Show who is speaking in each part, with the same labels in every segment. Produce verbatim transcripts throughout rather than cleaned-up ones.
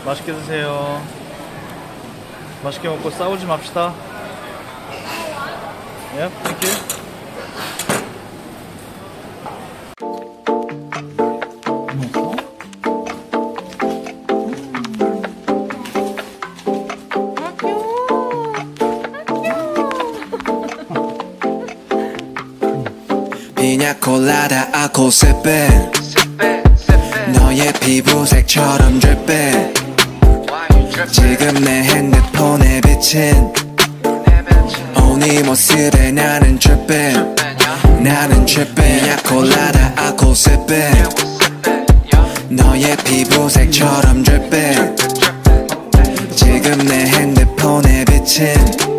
Speaker 1: 맛있게 드세요. 맛있게 먹고 싸우지 맙시다. 예, 땡큐.
Speaker 2: 피냐콜라다 아코세페 너의 피부색처럼 드립해 지금 내 핸드폰에 비친 오 네 모습에 나는 드립해 나는 드립해 피냐콜라다 아코세페 너의 피부색처럼 드립해 지금 내 핸드폰에 비친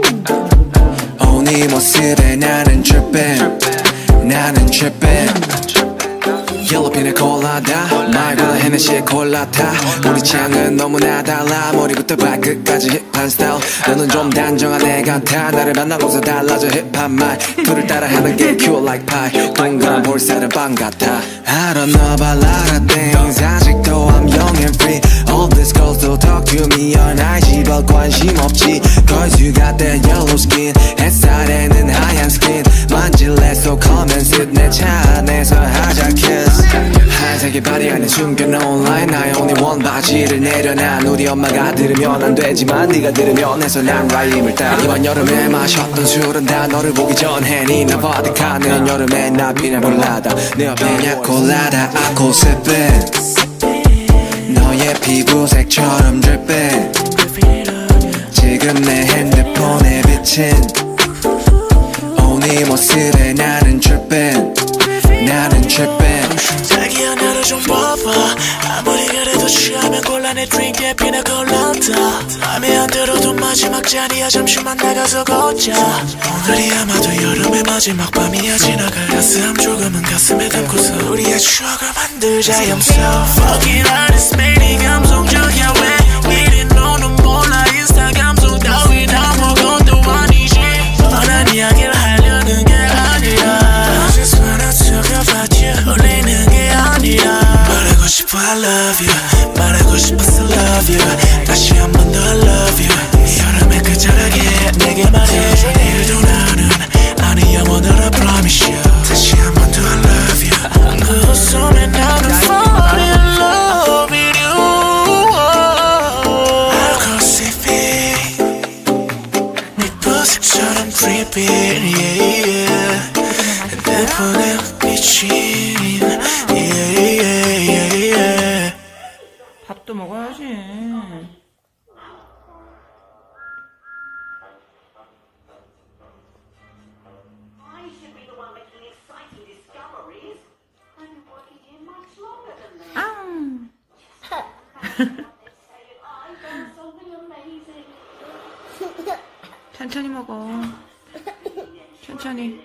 Speaker 2: 오 네 모습에 나는 드립해 나는 trippin' 옐로우 피나콜라다 말보다 헤네시의 콜라타 우리 취향은 너무나 달라 머리부터 발끝까지 힙한 스타일 너는 좀 단정한 애 같아 나를 만나고서 달라져 힙한 말 둘을 따라하는 게 cute like pie 동그란 볼살은 빵 같아 I don't know about a lot of things 아직도 I'm young and free All these girls don't talk to me on 아이지 별 관심 없지 Cause you got that yellow skin 햇살에는 하얀 skin 만질래 so come and sit 내 차 안에서 하자 kiss 하얀색의 바디 안에 숨겨놓은 line I only want 바지를 내려놔 우리 엄마가 들으면 안 되지만 네가 들으면 해서 난 라임을 따 이번 여름에 마셨던 술은 다 너를 보기 전에 니나 버드카 내년 여름에 나 피냐콜라다 내 옆에 피냐콜라다 아코세페 너의 피부색처럼 드립해 지금 내 핸드폰에 비친 오 네 모습에 나는 드립해 나는 드립해
Speaker 3: 자기야 나를 좀 봐봐 아무리 그래도 취하면 곤란해 드링크에 피나콜라다 맘에 안 들어도 마지막 잔이야 잠시만 나가서 걷자 오늘이 아마도 여름의 마지막 밤이야 지나갈 가슴 조금은 가슴에 담고서 우리의 추억을 만들자 I'm so fucking honest 매일 감성적이야 왜 이리 너는 몰라 인스타 감성 따윈 아무것도 아니지 뻔한 이야기를 하려는 게 아니라 I just wanna talk about you 울리는 게 아니라 말하고 싶어 I love you 말하고 싶어서 love you 다시 한 번 더 I love you 여름에 그 자락에 내게 말해줘 내일도 나는 아니 영원으로 I promise you 다시 한 번 더 I love you 그 웃음에 나는 fall in love with you 알코올시피 네 보색처럼 creepy yeah yeah 내 폰에 미친 yeah yeah yeah yeah
Speaker 4: 밥도 먹어야지. 천천히 먹어. 천천히.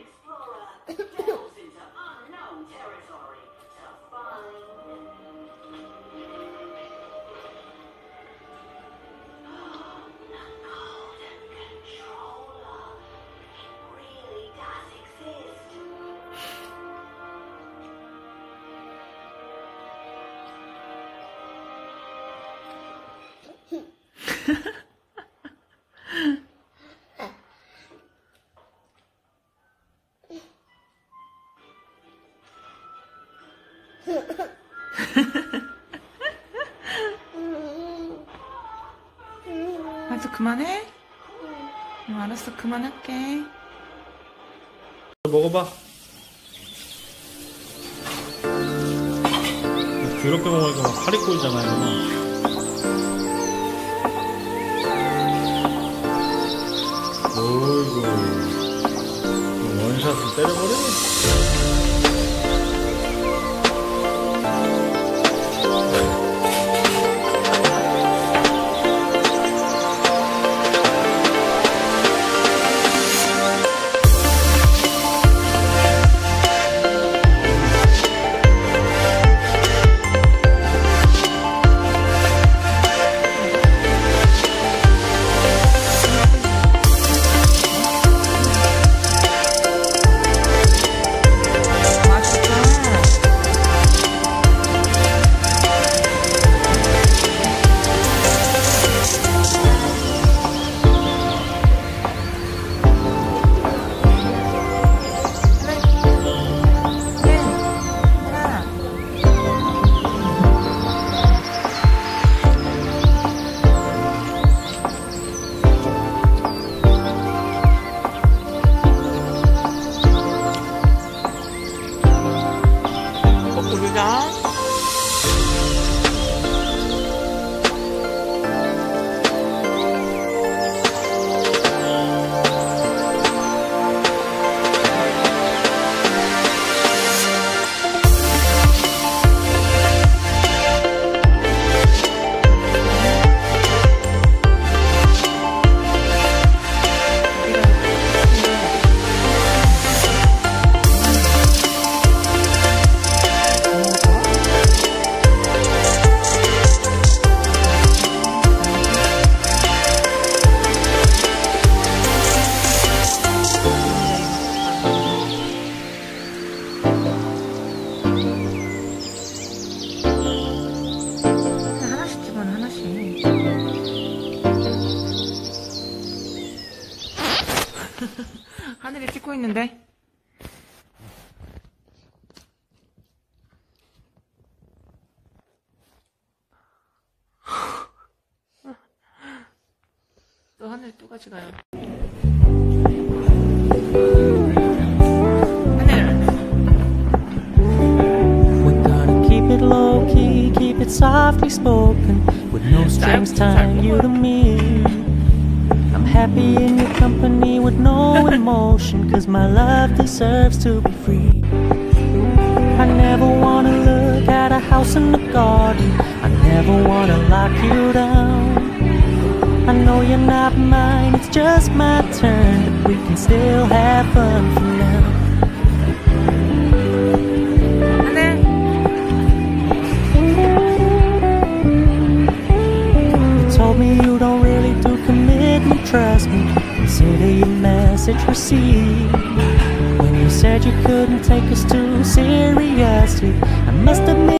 Speaker 4: 알았어 그만해? 응, 알았어 그만할게.
Speaker 1: 먹어봐. 더럽게 먹으니까 막 살이 꼬이잖아요. 어이구 원샷을 때려버려.
Speaker 4: 있는데? 또 하늘 또 같이 가요. 하늘.
Speaker 5: We're gonna keep it low key, keep it softly spoken, with no strings tying you to me. I'm happy in your company with no emotion, cause my love deserves to be free. I never wanna look at a house in the garden, I never wanna lock you down. I know you're not mine, it's just my turn, but we can still have fun for now.
Speaker 4: 하늘.
Speaker 5: You told me you don't really do commitment, trust me, consider your message received. When you said you couldn't take us too seriously, I must admit